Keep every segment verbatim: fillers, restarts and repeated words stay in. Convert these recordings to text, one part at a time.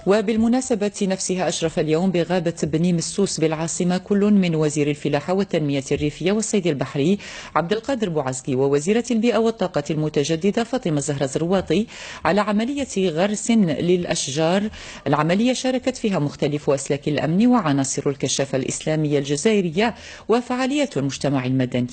وبالمناسبة نفسها أشرف اليوم بغابة بني مسوس بالعاصمة كل من وزير الفلاحة والتنمية الريفية والصيد البحري عبد القادر بوعزقي ووزيرة البيئة والطاقة المتجددة فاطمة زهرة زرواطي على عملية غرس للأشجار. العملية شاركت فيها مختلف أسلاك الأمن وعناصر الكشافة الإسلامية الجزائرية وفعالية المجتمع المدني.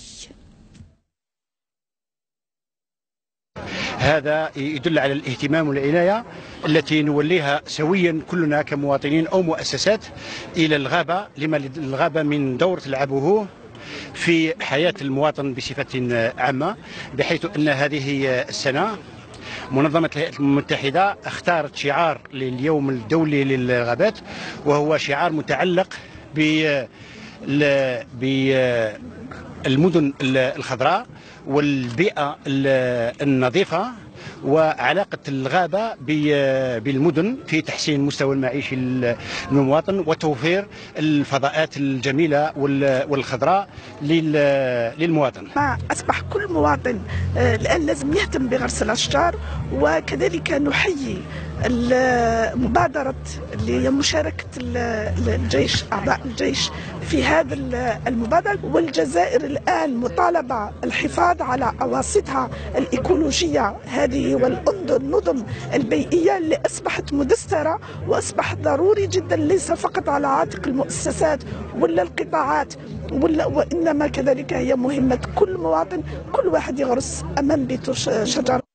هذا يدل على الاهتمام والعناية التي نوليها سويا كلنا كمواطنين أو مؤسسات إلى الغابة، لما الغابة من دور تلعبه في حياة المواطن بصفة عامة، بحيث أن هذه السنة منظمة الولايات المتحدة اختارت شعار لليوم الدولي للغابات، وهو شعار متعلق ب بالمدن الخضراء والبيئة النظيفة وعلاقة الغابة بالمدن في تحسين مستوى المعيشي للمواطن وتوفير الفضاءات الجميلة والخضراء للمواطن. أصبح كل مواطن الآن لازم يهتم بغرس الأشجار، وكذلك نحيي مبادرة اللي هي مشاركة الجيش أعضاء الجيش في هذا المبادرة، والجزائر الآن مطالبة الحفاظ على أواسطها الإيكولوجية هذه والنظم البيئية اللي أصبحت مدسترة وأصبحت ضروري جدا، ليس فقط على عاتق المؤسسات ولا القطاعات ولا وإنما كذلك هي مهمة كل مواطن، كل واحد يغرس أمام بيته شجرة.